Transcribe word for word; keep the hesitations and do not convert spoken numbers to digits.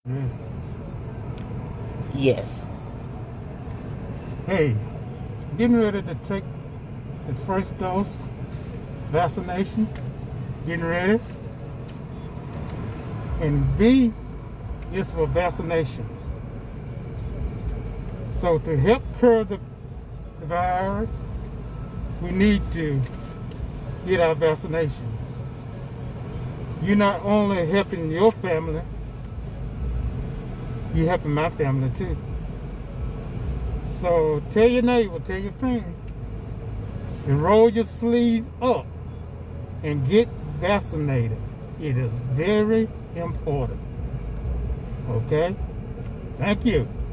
Mm. Yes. Hey, getting ready to take the first dose vaccination. Getting ready. And V is for vaccination. So to help curb the, the virus, we need to get our vaccination. You're not only helping your family, you're helping my family too. So tell your neighbor, tell your friend, to roll your sleeve up and get vaccinated. It is very important. Okay? Thank you.